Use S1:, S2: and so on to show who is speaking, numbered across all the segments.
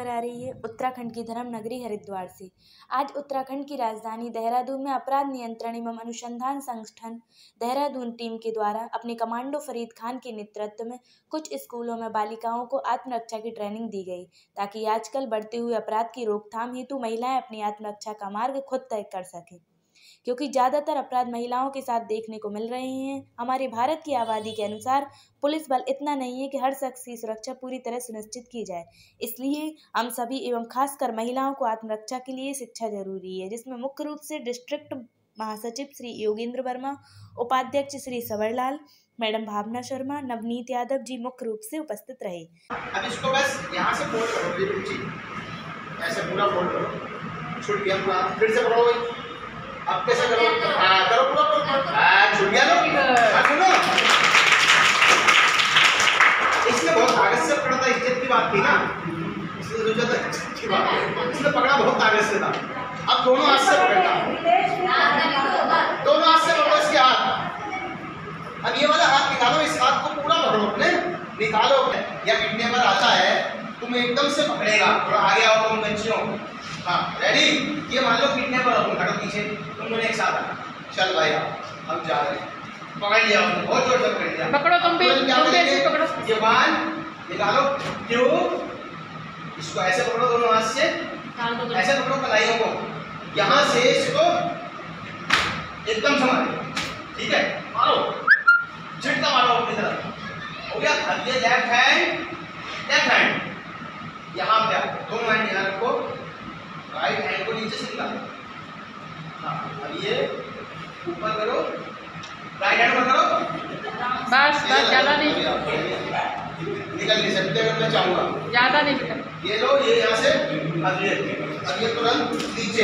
S1: खबर आ रही है उत्तराखंड की धर्म नगरी हरिद्वार से। आज उत्तराखंड की राजधानी देहरादून में अपराध नियंत्रण एवं अनुसंधान संगठन देहरादून टीम के द्वारा अपने कमांडो फरीद खान के नेतृत्व में कुछ स्कूलों में बालिकाओं को आत्मरक्षा की ट्रेनिंग दी गई, ताकि आजकल बढ़ते हुए अपराध की रोकथाम हेतु महिलाएं अपनी आत्मरक्षा का मार्ग खुद तय कर सकें, क्योंकि ज़्यादातर अपराध महिलाओं के साथ देखने को मिल रहे हैं। हमारे भारत की आबादी के अनुसार पुलिस बल इतना नहीं है कि हर शख्स की सुरक्षा पूरी तरह सुनिश्चित की जाए, इसलिए हम सभी एवं खासकर महिलाओं को आत्मरक्षा के लिए शिक्षा जरूरी है, जिसमें मुख्य रूप से डिस्ट्रिक्ट महासचिव श्री योगेंद्र वर्मा, उपाध्यक्ष श्री सवरलाल, मैडम भावना शर्मा, नवनीत यादव जी मुख्य रूप से उपस्थित रहे।
S2: अब इसको बस यहाँ से फोल्ड करो, ऐसे पूरा फोल्ड करो, छूट गया, फिर से पकड़ो, अब कैसे करो, करो पूरा, छूट गया ना, सुनो, इसने बहुत ताकत से पकड़ा था, इज्जत की बात थी ना, इसने सोचा था इज्जत की बात, इसने पकड़ा बहुत ताकत से था। अब दोनों हाथ से पकड़ना, दोनों हाथ से पकड़ो इसके हाथ। अब ये वाला हाथ निकालो, इस हाथ को पूरा पकड़ो अपने, निकालो अपने। या किडनैपर आता है, तुम एकदम से पकड़ेगा, थोड़ा आगे आओ तुम बच्चियों, हाँ रेडी। ये मान लो किडनैपर हो, तुम खड़ो पीछे, तुम दोनों एक साथ आना, चल भाई हम जा रहे हैं, पकड़ लिया उसने, बहुत जोर से पकड़ लिया, पकड़ो तुम भी, पकड़ो ये बांध निकालो, क्यों इसको ऐसे पकड़ो दोनों हाथ से, ऐसे पकड़ो कलाइयों को, यहाँ से इसको एकदम संभालो, ठीक है, मारो झटका मारो अपनी तरफ, हो गया। अब ये लेफ्ट हैंड यहाँ पे दोनों हैंड यहाँ रखो, राइट हैंड को नीचे से निकालो, हाँ अब ये ऊपर करो, राइट हैंड ऊपर करो,
S3: बस ज़्यादा नहीं
S2: निकल नहीं सकते, अगर मैं चाहूँगा
S3: ज़्यादा नहीं निकल।
S2: ये लो, ये यहाँ से अब ये तुरंत नीचे,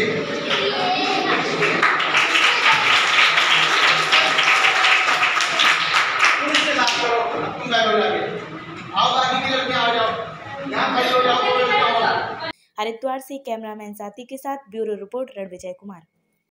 S2: आओ बाकी की लड़कियां आ जाओ, यहाँ खड़ी हो जाओ।
S1: हरिद्वार से कैमरामैन साथी के साथ ब्यूरो रिपोर्ट रणविजय कुमार।